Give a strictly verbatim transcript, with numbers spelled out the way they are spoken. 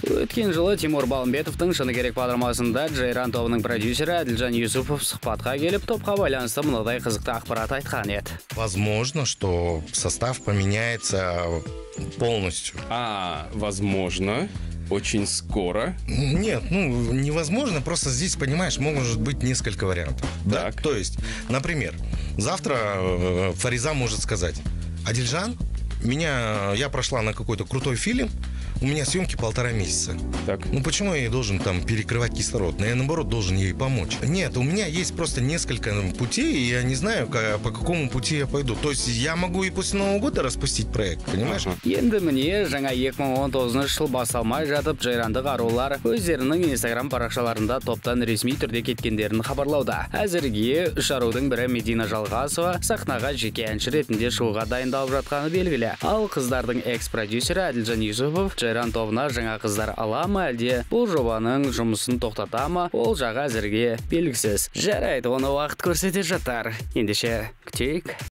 Өткен жылы Тимур Балымбетовтың шыны керек бағдарламасында Жайран тобының продюсері Әділжан Юсупов сұхбатқа келіп, топқа байланысты мынадай қызықты ақпарат айтқан еді. Возможно, что состав поменяется полностью. А, возможно, очень скоро. Нет, ну, невозможно, просто здесь, понимаешь, может быть несколько вариантов. Да? То есть, например, завтра э, Фариза может сказать: Адильжан, меня, я прошла на какой-то крутой фильм, у меня съемки полтора месяца. Так. Ну почему я ей должен там перекрывать кислород? Я наоборот должен ей помочь. Нет, у меня есть просто несколько путей, и я не знаю, как, по какому пути я пойду. То есть я могу и после Нового года распустить проект, понимаешь? Енді міне жаңа екі мың он тоғызыншы жыл басталмай жатып, Жайрандық арулар өздерінің инстаграм парақшаларында топтан ресми түрде кеткендерін хабарлауда. Әзірге үш арудың бірі Медина Жалғасова сахнаға жеке әнші ретінде шығуға дайындалып жатқаны белгілі. Ал қыздардың экс-продюсері Әділжан Юсупов Жайран тобына жаңа қыздар ала ма, әлде бұл жобаның жұмысын тоқтата ма, ол жағы әзірге белгісіз. Жарайды, оны уақыт көрсете жатар. Ендеше күтейік.